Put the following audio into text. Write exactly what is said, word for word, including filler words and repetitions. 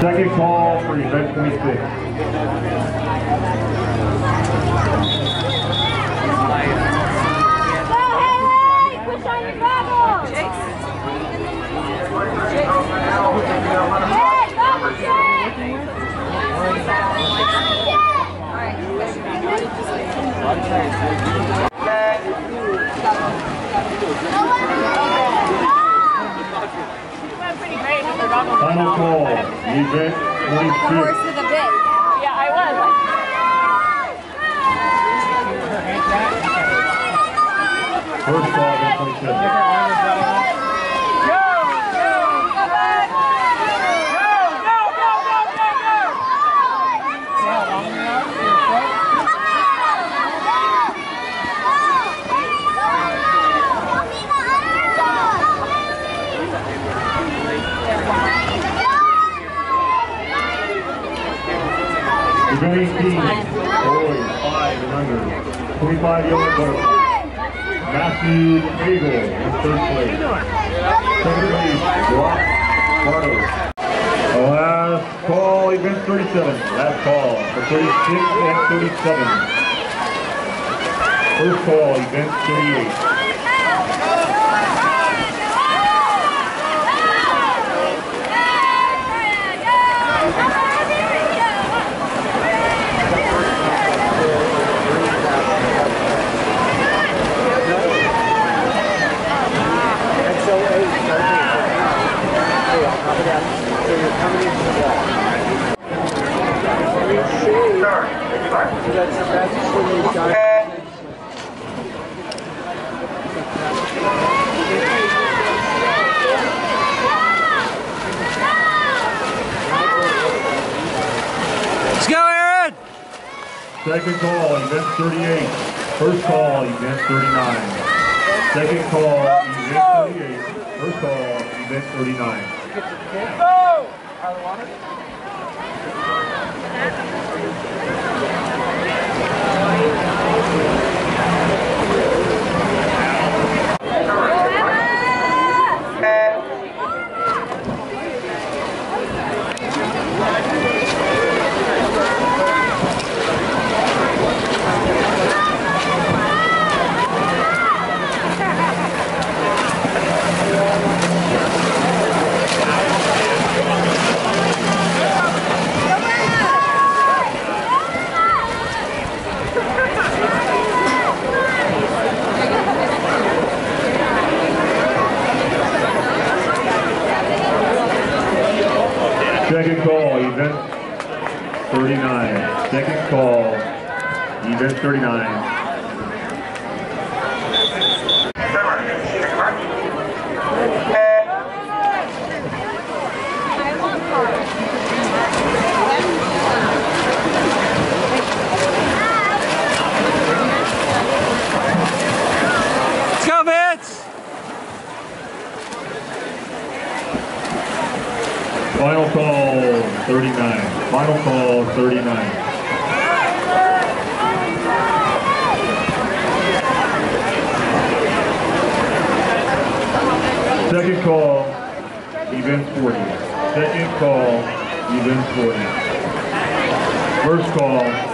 Second call for event twenty-six. Push on your goggles! Hey, double check! Final call, event twenty-six. Horse with a bit. Yeah, I was. First call, event twenty-seven. Event eighteen, boys, five and under, twenty-five yard butterfly. Matthew Eagle in third place. Second place, Brock Bartle. Last call, event thirty-seven. Last call for thirty-six and thirty-seven. First call, event thirty-eight. Let's go, Aaron! Second call, event thirty-eight. First call, event thirty-nine. Second call, event thirty-eight. First call, event thirty-nine. Go! Second call, event thirty-nine. Second call, event thirty-nine. Let's go, Vince! Final call, thirty-nine. Final call, thirty-nine. Second call, event forty. Second call, event forty. First call,